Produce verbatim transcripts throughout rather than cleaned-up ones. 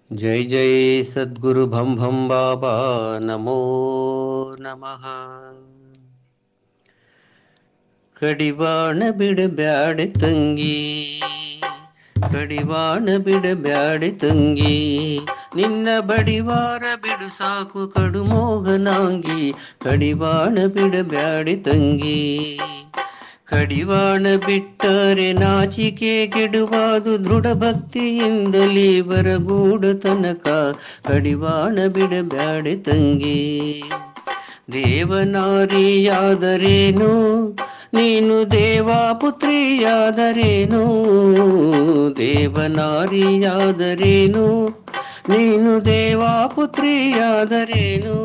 ಜೈ ಜೈ ಸದ್ಗುರು ಭಂ ಭಂ ಬಾಬಾ ನಮೋ ನಮಃ. ಕಡಿವಾಣ ಬಿಡಬ್ಯಾಡೆ ತಂಗಿ, ಕಡಿವಾಣ ಬಿಡಬ್ಯಾಡೆ ತಂಗಿ, ನಿನ್ನ ಬಡಿವಾರ ಬಿಡು ಸಾಕು ಕಡು ಮೋಹನಾಂಗಿ, ಕಡಿವಾಣ ಬಿಡಬ್ಯಾಡೆ ತಂಗಿ. ಕಡಿವಾಣ ಬಿಟ್ಟರೆ ನಾಚಿಕೆ ಗೆಡುವುದು ದೃಢ ಭಕ್ತಿಯಿಂದಲೇ ಬರಗೂಡ ತನಕ, ಕಡಿವಾಣ ಬಿಡಬ್ಯಾಡೆ ತಂಗಿ. ದೇವನಾರಿಯಾದರೇನು ನೀನು, ದೇವಾಪುತ್ರಿಯಾದರೇನು, ದೇವನಾರಿಯಾದರೇನು ನೀನು, ದೇವಾಪುತ್ರಿಯಾದರೇನು.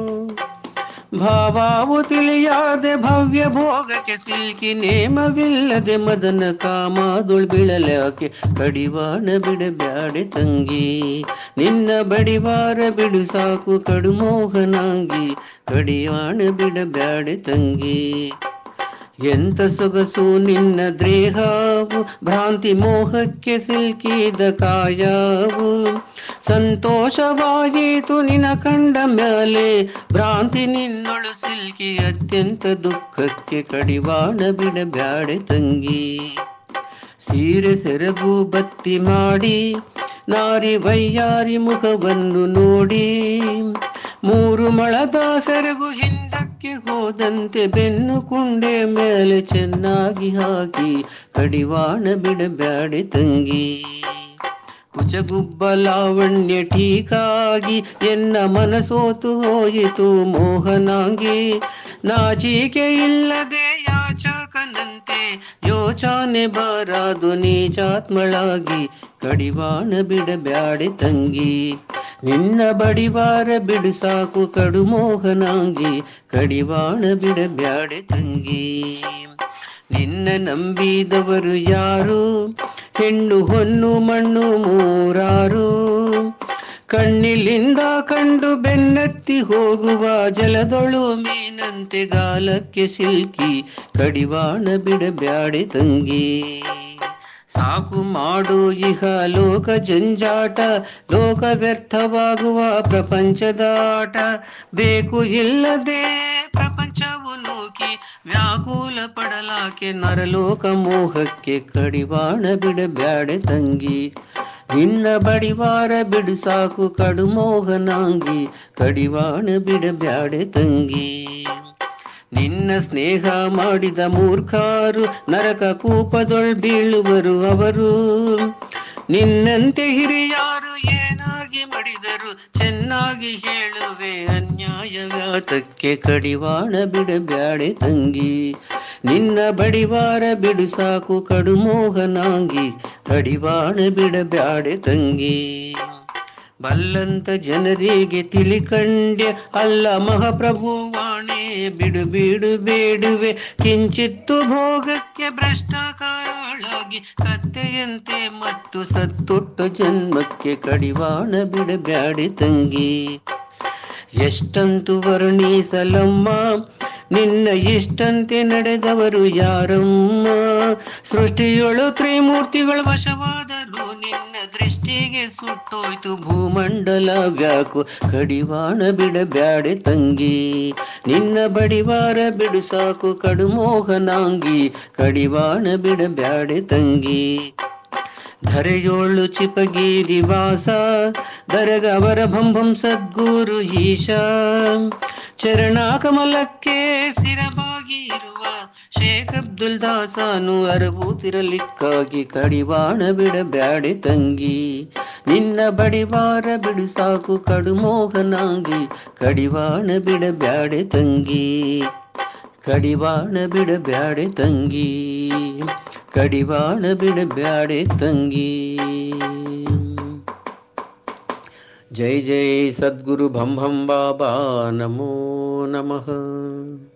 ಭಾವಾವು ತಿಳಿಯಾದೆ ಭವ್ಯ ಭೋಗಕ್ಕೆ ಸಿಲ್ಕಿ, ನೇಮವಿಲ್ಲದೆ ಮದನ ಕಾಮಾದುಳ್ ಬೀಳಲಾಕೆ, ಕಡಿವಾಣ ಬಿಡಬ್ಯಾಡೆ ತಂಗಿ. ನಿನ್ನ ಬಡಿವಾರ ಬಿಡು ಸಾಕು ಕಡು ಮೋಹನಾಂಗಿ, ಕಡಿವಾಣ ಬಿಡಬ್ಯಾಡೆ ತಂಗಿ. ಎಂತ ಸೊಗಸು ನಿನ್ನ ದೇಹವು, ಭ್ರಾಂತಿ ಮೋಹಕ್ಕೆ ಸಿಲ್ಕಿದ ಕಾಯವು. ಸಂತೋಷವಾಯಿತು ನಿನ ಕಂಡ ಮ್ಯಾಲೆ, ಭ್ರಾಂತಿ ನಿನ್ನೊಳು ಸಿಲ್ಕಿ ಅತ್ಯಂತ ದುಃಖಕ್ಕೆ, ಕಡಿವಾಣ ಬಿಡಬ್ಯಾಡೆ ತಂಗಿ. ಸೀರೆ ಸೆರಗು ಬತ್ತಿ ಮಾಡಿ ನಾರಿ ವೈಯಾರಿ ಮುಖವನ್ನು ನೋಡಿ, ಮೂರು ಮಳದ ಸೆರಗು ಹಿಂದಕ್ಕೆ ಹೋದಂತೆ ಬೆನ್ನು ಕುಂಡೆ ಮೇಲೆ ಚೆನ್ನಾಗಿ ಹಾಕಿ, ಕಡಿವಾಣ ಬಿಡಬ್ಯಾಡೆ ತಂಗಿ. ಕುಚಗುಬ್ಬ ಲಾವಣ್ಯ ಟೀಕಾಗಿ ಎನ್ನ ಮನಸೋತು ಹೋಯಿತು ಮೋಹನಾಂಗಿ. ನಾಚಿಕೆ ಇಲ್ಲದೆ ಯಾಚಕನಂತೆ ಯೋಚನೆ ಬಾರದು ನೀಚಾತ್ಮಳಾಗಿ, ಕಡಿವಾಣ ಬಿಡಬ್ಯಾಡೆ ತಂಗಿ. ನಿನ್ನ ಬಡಿವಾರ ಬಿಡು ಸಾಕು ಕಡು ಮೋಹನಾಂಗಿ, ಕಡಿವಾಣ ಬಿಡಬ್ಯಾಡೆ ತಂಗಿ. ನಿನ್ನ ನಂಬಿದವರು ಯಾರು, ಹೆಣ್ಣು ಹೊನ್ನು ಮಣ್ಣು ಮೂರಾರು. ಕಣ್ಣಿಲಿಂದ ಕಂಡು ಬೆನ್ನತ್ತಿ ಹೋಗುವ ಜಲದೊಳು ಮೀನಂತೆ ಗಾಲಕ್ಕೆ ಸಿಲ್ಕಿ, ಕಡಿವಾಣ ಬಿಡಬ್ಯಾಡೆ ತಂಗಿ. ಸಾಕು ಮಾಡು ಇಹ ಲೋಕ ಜಂಜಾಟ, ಲೋಕ ವ್ಯರ್ಥವಾಗುವ ಪ್ರಪಂಚದ ಆಟ. ಬೇಕು ಇಲ್ಲದೆ ಪ್ರಪಂಚವು ನೂಕಿ ವ್ಯಾಕುಲ ಪಡಲಾಕೆ, ನರಲೋಕ ಮೋಹಕ್ಕೆ ಕಡಿವಾಣ ಬಿಡಬ್ಯಾಡೆ ತಂಗಿ. ನಿನ್ನ ಬಡಿವಾರ ಬಿಡು ಸಾಕು ಕಡು ಮೋಹನಾಂಗಿ, ಕಡಿವಾಣ ಬಿಡಬ್ಯಾಡೆ ತಂಗಿ. ನಿನ್ನ ಸ್ನೇಹ ಮಾಡಿದ ಮೂರ್ಖರು ನರಕ ಕೂಪದೊಳ್ ಬೀಳುವರು ಅವರು. ನಿನ್ನಂತೆ ಹಿರಿಯಾರು ಏನಾಗಿ ಮಡಿದರು ಚೆನ್ನಾಗಿ ಹೇಳುವೆ ಅನ್ಯಾಯ ವ್ಯಾತಕ್ಕೆ, ಕಡಿವಾಣ ಬಿಡಬ್ಯಾಡೆ ತಂಗಿ. ನಿನ್ನ ಬಡಿವಾರ ಬಿಡು ಸಾಕು ಕಡು ಮೋಹನಾಂಗಿ, ಕಡಿವಾಣ ಬಿಡಬ್ಯಾಡೆ ತಂಗಿ. ಬಲ್ಲಂತ ಜನರಿಗೆ ತಿಳಿಕಂಡ್ಯ ಅಲ್ಲ ಮಹಾಪ್ರಭು ವಾಣೆ, ಬಿಡು ಬಿಡು ಬೇಡುವೆ ಕಿಂಚಿತ್ತು ಭೋಗಕ್ಕೆ ಭ್ರಷ್ಟಕಾರಳಾಗಿ, ಕತ್ತೆಯಂತೆ ಮತ್ತು ಸತ್ತೊಟ್ಟ ಜನ್ಮಕ್ಕೆ, ಕಡಿವಾಣ ಬಿಡಬ್ಯಾಡೆ ತಂಗಿ. ಎಷ್ಟಂತೂ ವರ್ಣಿಸಲಮ್ಮ ನಿನ್ನ ಇಷ್ಟಂತೆ ನಡೆದವರು ಯಾರಮ್ಮ. ಸೃಷ್ಟಿಯೊಳು ತ್ರಿಮೂರ್ತಿಗಳು ವಶವಾದರು, ನಿನ್ನ ದೃಷ್ಟಿಗೆ ಸುಟ್ಟೋಯ್ತು ಭೂಮಂಡಲ ವ್ಯಾಕು, ಕಡಿವಾಣ ಬಿಡಬ್ಯಾಡೆ ತಂಗಿ. ನಿನ್ನ ಬಡಿವಾರ ಬಿಡು ಸಾಕು ಕಡು ಮೋಹನಾಂಗಿ, ಕಡಿವಾಣ ಬಿಡಬ್ಯಾಡೆ ತಂಗಿ. ಧರೆಯೋಳು ಚಿಪಗಿರಿ ವಾಸ ದರಗವರ ಭಂಭಂ ಸದ್ಗುರು ಈಶಾ. ಚರಣ ಕಮಲಕ್ಕೆ ಸಿರಬಾಗಿ ಇರುವ ಶೇಖ್ ಅಬ್ದುಲ್ ದಾಸನು ಅರಬೂತಿರಲಿಕ್ಕಾಗಿ, ಕಡಿವಾಣ ಬಿಡಬ್ಯಾಡೆ ತಂಗಿ. ನಿನ್ನ ಬಡಿವಾರ ಬಿಡು ಸಾಕು ಕಡು ಮೋಹನಾಂಗಿ, ಕಡಿವಾಣ ಬಿಡಬ್ಯಾಡೆ ತಂಗಿ. ಕಡಿವಾಣ ಬಿಡಬ್ಯಾಡೆ ತಂಗಿ, ಕಡಿವಾಣ ಬಿಡಬ್ಯಾಡೆ ತಂಗಿ. ಜೈ ಜೈ ಸದ್ಗುರು ಭಂ ಭಂ ಬಾಬಾ ನಮೋ ನಮಃ.